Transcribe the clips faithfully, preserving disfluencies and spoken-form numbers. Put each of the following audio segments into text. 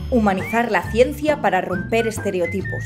Humanizar la ciencia para romper estereotipos.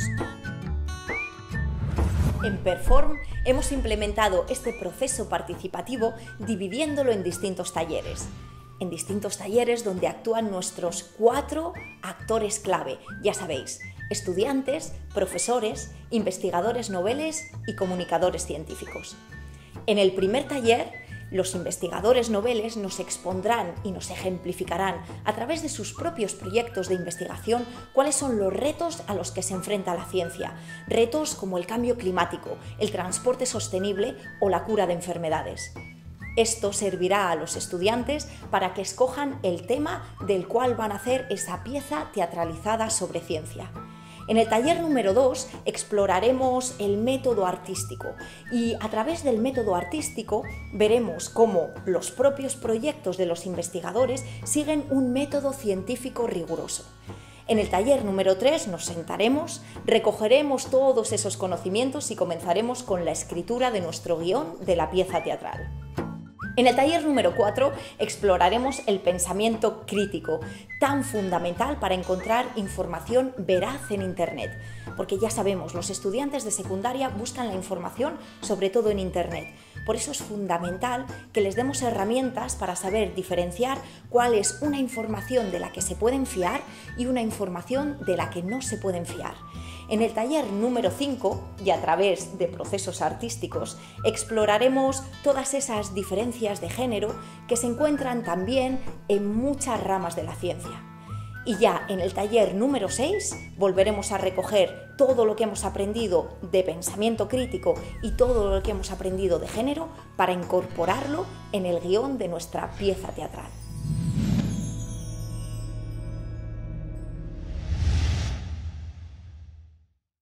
En Perform hemos implementado este proceso participativo dividiéndolo en distintos talleres. En distintos talleres donde actúan nuestros cuatro actores clave, ya sabéis, estudiantes, profesores, investigadores noveles y comunicadores científicos. En el primer taller, los investigadores noveles nos expondrán y nos ejemplificarán a través de sus propios proyectos de investigación cuáles son los retos a los que se enfrenta la ciencia, retos como el cambio climático, el transporte sostenible o la cura de enfermedades. Esto servirá a los estudiantes para que escojan el tema del cual van a hacer esa pieza teatralizada sobre ciencia. En el taller número dos exploraremos el método artístico y a través del método artístico veremos cómo los propios proyectos de los investigadores siguen un método científico riguroso. En el taller número tres nos sentaremos, recogeremos todos esos conocimientos y comenzaremos con la escritura de nuestro guión de la pieza teatral. En el taller número cuatro exploraremos el pensamiento crítico, tan fundamental para encontrar información veraz en Internet. Porque ya sabemos, los estudiantes de secundaria buscan la información sobre todo en Internet. Por eso es fundamental que les demos herramientas para saber diferenciar cuál es una información de la que se pueden fiar y una información de la que no se pueden fiar. En el taller número cinco, y a través de procesos artísticos, exploraremos todas esas diferencias de género que se encuentran también en muchas ramas de la ciencia. Y ya en el taller número seis volveremos a recoger todo lo que hemos aprendido de pensamiento crítico y todo lo que hemos aprendido de género para incorporarlo en el guión de nuestra pieza teatral.